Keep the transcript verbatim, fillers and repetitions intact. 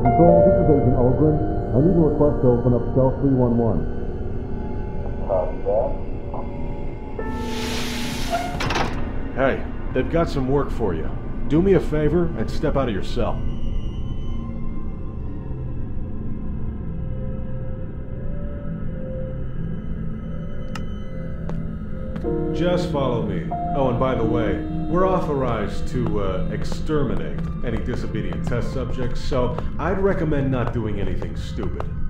Control, this is Agent Ogren. I need a request to open up cell three one one. Copy that. Hey, they've got some work for you. Do me a favor and step out of your cell. Just follow me. Oh, and by the way, we're authorized to uh, exterminate any disobedient test subjects, so I'd recommend not doing anything stupid.